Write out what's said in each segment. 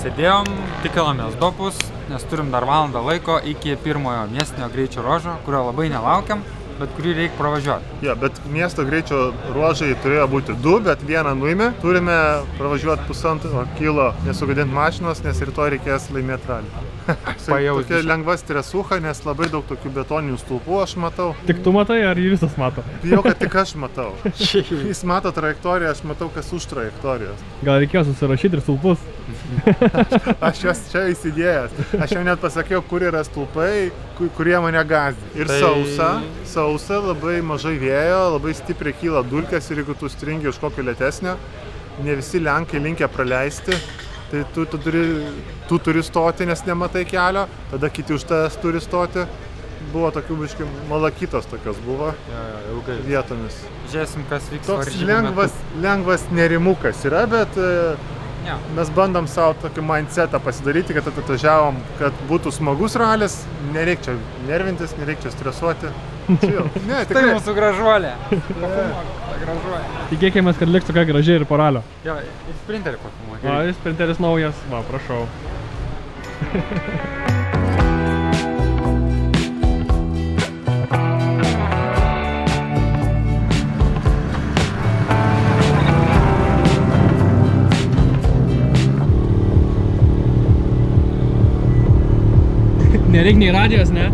Sėdėjom, tikrinomės dopus, nes turim dar valandą laiko iki pirmojo miestinio greičio ruožo, kurio labai nelaukiam, bet kurį reikia pravažiuoti. Jo, bet miesto greičio ruožai turėjo būti 2, bet vieną nuėmė. Turime pravažiuoti 1,5 kilo, nesugadinti mašinos, nes rytoj reikės laimėti ralį. Tokia lengva stresuha, nes labai daug tokių betoninių stulpų aš matau. Tik tu matai, ar jį visas mato? Bijau, kad tik aš matau. Jis mato trajektoriją, aš matau, kas už trajektorijos. Gal reikėjo susirašyti ir stulpus? Aš juos čia įsidėjęs. Aš jau net pasakiau, kur yra stulpai, kurie mane gazdina. Ir sausa, labai mažai vėjo, labai stipriai kyla dulkės ir jeigu tu stringi už kokio lėtesnio, ne visi lenkai linkę praleisti. Tai tu turi stoti, nes nematai kelio, tada kiti už tavęs turi stoti. Buvo tokių biškai malakytos tokios buvo vietomis. Žiūrėsim, kas vyks toks lengvas nerimukas yra, bet mes bandom savo tokį mindsetą pasidaryti, kad atvažiavom, kad būtų smagus ralis, nereik čia nervintis, nereik čia stresuoti. Ne, tai mūsų gražuolė. Tikėkime, kad liks tokia gražiai ir po ralio. Jo, ir sprinterį pafilmuoju. O, ir sprinteris naujas. Va, prašau. Nereik nei radijos, ne?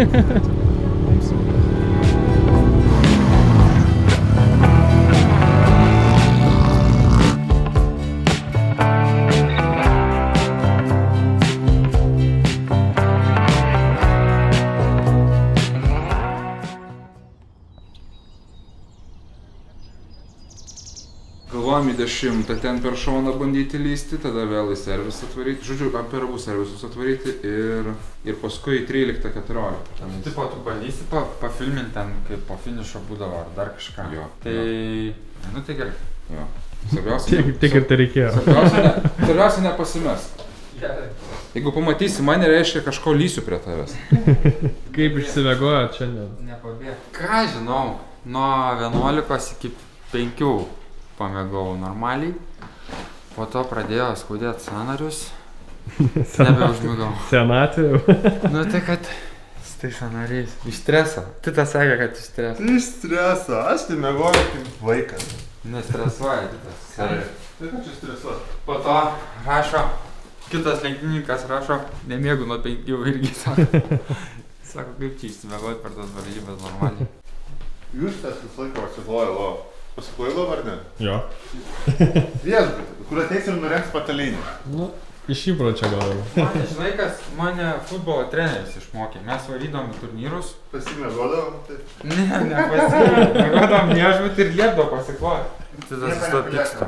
Galvojom į 10, ten per šoną bandyti lysti, tada vėl į servisą atvaryti. Žodžiu, per abu servisus atvaryti ir paskui į 13-14. Tipo, tu bandysi pafilminti ten, kaip po finišo būdavo ar dar kažką. Jo. Tai, nu tai gerai. Jo. Svarbiausia, tik ir tai reikėjo. Svarbiausia nepasimesk. Jeigu pamatysi mane, reiškia kažko lysiu prie tavęs. Kaip išsivegojot šiandien? Nepabėg. Ką žinau, nuo 11 iki 5 pamėgau normaliai, po to pradėjo skaudėti sąnarius, nebeužmigau. Senatvė. Nu tai kad, tai sąnariais, iš streso. Titas sakė, kad iš streso. Iš streso, aš tai mėgoju kaip vaikas. Nestresuoja Titas. Tai ką čia stresuot? Po to rašo, kitas lenktynininkas rašo, nemėgu nuo 5 irgi sako. Sako, kaip čia išsimėgoti per tas varžybas normaliai. Jūs tas visą laiką pasiklojo. Pasiklojo ar ne? Jo. Viešbutį, kur ateis ir nurengs patalinį. Nu, iš įpročio gal. Mane, žinai kas, mane futbolo treneris išmokė. Mes varydom į turnyrus. Pasimėgodavom? Ne, pasimėgodavom viešbutį ir liepdavo pasikloti. Tai tas su to pyksta.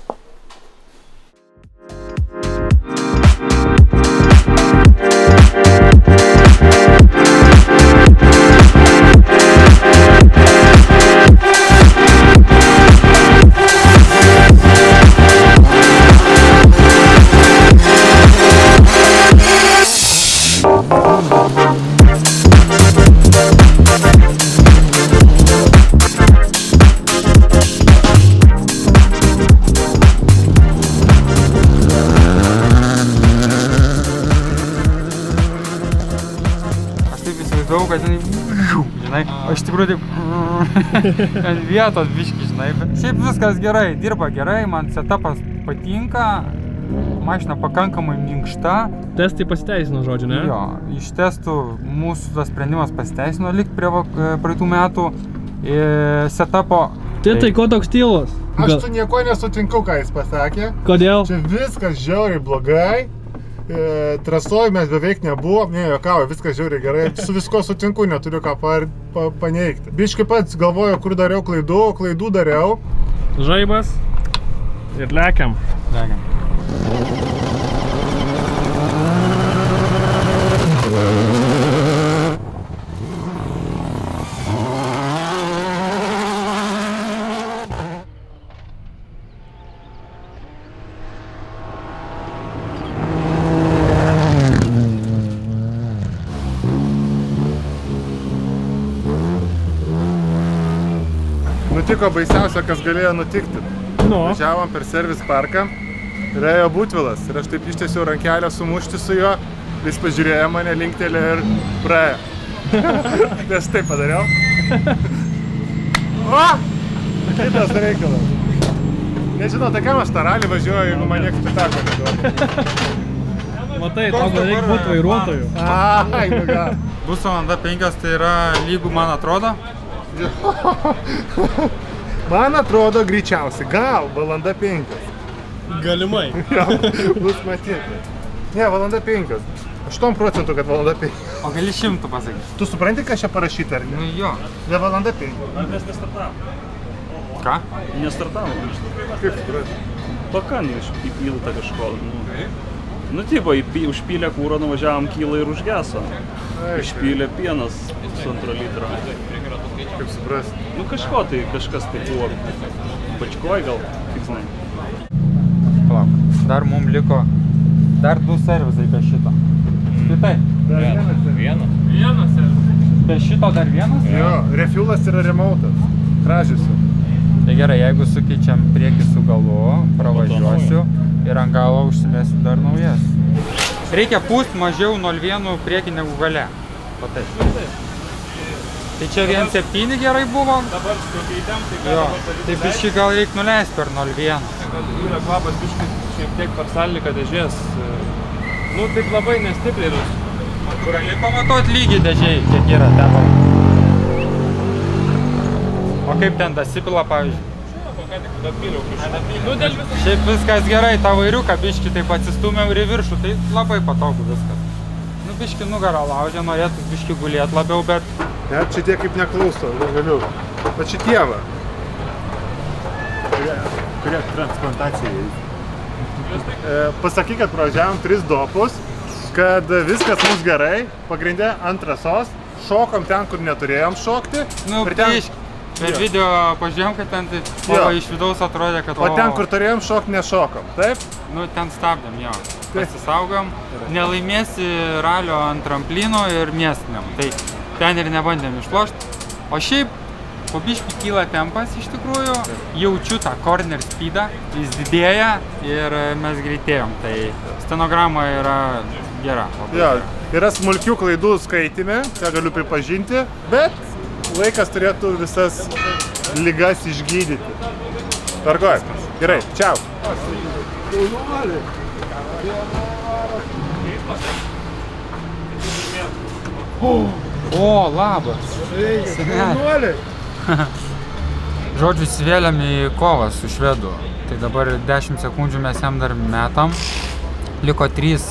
Kad žinai, o iš tikrųjų taip ant vietos biški, žinai, bet šiaip viskas gerai, dirba gerai, man setupas patinka, mašina pakankamai minkšta. Testai pasiteisino, žodžiu, ne? Jo, iš testų mūsų tas sprendimas pasiteisino likt prie praeitų metų setupo. Tai ko toks tylos? Aš tu nieko nesutinku, ką jis pasakė. Kodėl? Čia viskas žiauriai blogai. Trasoj mes beveik nebuvom, ne, jokauju, viskas žiauriai gerai, su visko sutinku, neturiu ką paneigti. Biškai pats galvoju, kur dariau klaidų dariau. Žaibas ir lekiam. Nutiko baisiausia, kas galėjo nutikti. Nu. Važiavom per servis parką, Ir ėjo Butvilas. Ir aš taip ištiesiau rankelę sumušti su juo. Jis pažiūrėjo mane, linktelė ir praėjo. Tai aš taip padariau. O! Kitas reikalas. Nežinau, tai kam aš tą ralį važiuoju, jeigu man niekas pitako neduoda. Matai, tau gal reikia būti vairuotoju. Ai, nu gal. Bus valanda 5, tai yra lygų, man atrodo. Man atrodo greičiausiai, gal valanda 5. Galimai. Jo, bus matyti. Ne, valanda 5. 8% kad valanda 5. O gali 100 pasakyti. Tu supranti, ką čia parašyti, ar ne? Nu jo. Ne valanda 5. Ar mes nestartavom? Ką? Nestartavom. Kaip supranti? Pakan įpilta kažko. Nu, tipo, užpylė kūro, nuvažiavom kylą ir užgeso. Išpylė pienas 2 litro. Kaip suprasti? Nu, kažkas tai buvo. Bačkoj gal, tik žinai. Palauk, dar mums liko dar 2 servisai be šito. Kitai. Vienas servisas. Be šito dar vienas? Jo, refuelas yra remotas. Kražiusiu. Tai gerai, jeigu sukeičiam priekį su galu, pravažiuosiu ir ant galo užsimėsiu dar naujas. Reikia pūst mažiau 0,1 priekį negu gale. O taip. Tai čia 1,7 gerai buvo? Dabar sukeitėm, tai Jo, tai biškį gal reikia nuleisti per 0,1. yra kvapas biškį šiek tiek per sąlyką dėžės. Nu, taip labai nestipriai. Gali pamatuot lygį dėžiai, kiek yra tavo. O kaip ten dasipila, pavyzdžiui? Nu, dėl viso. Šiaip viskas gerai, tą vairiuką biškį taip atsistūmiau ir į viršų, tai labai patogu viskas. Nu, biškį nugarą laužė, norėtų biškį gulėt labiau, bet... Net šitie kaip neklauso, negaliu. Bet šitie va. Kurie transplantacijai. Pasakyk, kad pravažiavom 3 dopus, kad viskas mums gerai, pagrindė ant trasos, šokom ten, kur neturėjom šokti. Nu, biškį. Per video pažiūrėjom, kad ten tai iš vidaus atrodė, kad... O ten, kur turėjom šokti, nešokom, taip? Nu, ten stabdėm, jo. Pasisaugom. Nelaimėsi ralio ant tramplino ir miestiniam. Tai ten ir nebandėm išlošti. O šiaip, po biškį kyla tempas iš tikrųjų. Jaučiu tą corner speedą, jis didėja ir mes greitėjom. Tai stenograma yra gera. Jo, yra smulkių klaidų skaitime, ką galiu pripažinti, bet laikas turėtų visas ligas išgydyti. Tvarkoj. Gerai, čiau. O, labas. Seneli. Žodžiu, įsivėlėm į kovą su švedu. Tai dabar 10 sekundžių mes jam dar metam. Liko 3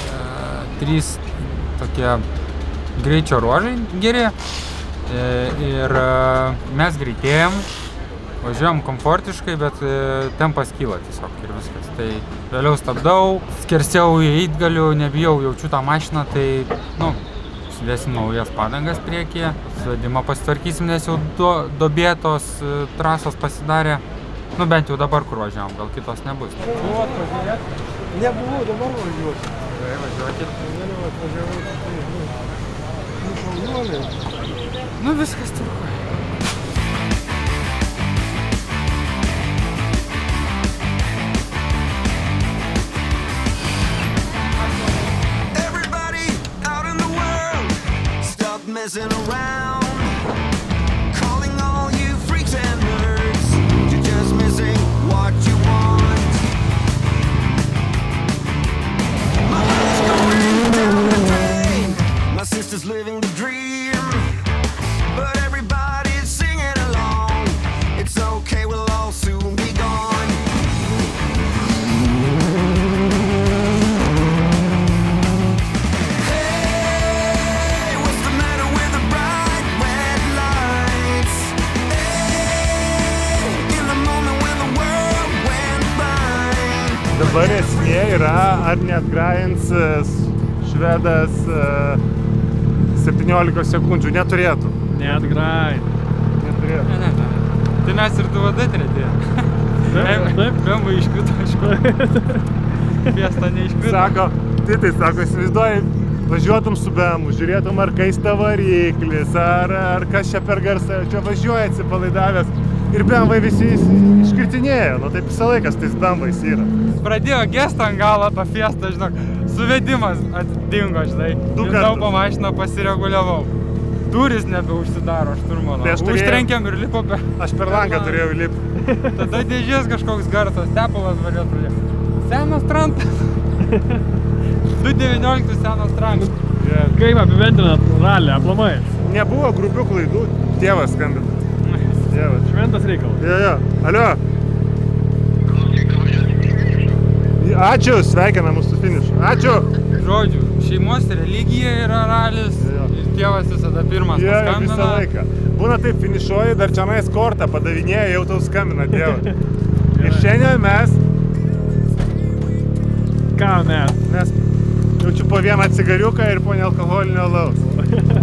tokie greičio ruožai geri. Ir mes greitėjom, važiuojam komfortiškai, bet tempas kyla tiesiog ir viskas. Tai vėliau stabdau, skersiau į eitgalių, nebijau, jaučiu tą mašiną, tai, nu, sudėsim naujas padangas priekyje, suvedimą pasitvarkysim, nes jau dobėtos trasos pasidarė. Nu, bent jau dabar, kur važiavom, gal kitos nebus. Buvo atvažiuoti? Nebuvau, dabar važiuoti. Gerai, važiuokit. Nu, viskas tvarkoja. Everybody out in the world, stop messing around. Calling all you freaks and nerds, you're just missing what you want. My life's going down the drain, my sister's living the dream. But everybody's singing along. It's okay, we'll all soon be gone. Hey, what's the matter with the bright red lights? Hey, in the moment when the world went by. Dabar esmė yra, ar neatgrajins švedas 17 sekundžių. Neturėtų. Neatgraj. Neturėtų. Ne. Tai mes ir 2D tretėje. Taip, Bemba iškrito, aišku. Fiesta neiškrito. Sako, tai sako, įsivaizduoji, važiuotum su Bemu, žiūrėtum, ar kaista variklis, ar kas čia per garsą, čia važiuoja atsipalaidavęs, Ir BMW visi iškritinėjo, nu taip visą laiką tais BMW-ais yra. Pradėjo gestą ant galo tą fiestą, žinok, suvedimas atdingo, žinai. Lindau po mašiną, pasireguliavau. Durys nebeužsidaro šturmano. Užtrenkiam ir lipo per... Aš per langą turėjau įlipti. Tada dėžės kažkoks garsas, tepalas varėt pradėjo. Senas trantas. 2.19 senas trantas. Kaip apibendrinat ralį, aplamai? Nebuvo grubių klaidų, tėvas skambina. Tėvas. Šventas reikalas. Jo. Alio. Ačiū, sveikinam mūsų finišu. Ačiū. Žodžiu, šeimos religija yra ralis ir tėvas visada pirmas paskambina. Visą laiką. Būna taip, finišuoji, dar čianais kortą padavinėja, jau tau skambina tėvas. Ir šiandien mes... Ką mes? Mes jaučiu po vieną cigariuką ir po nealkoholinio alaus.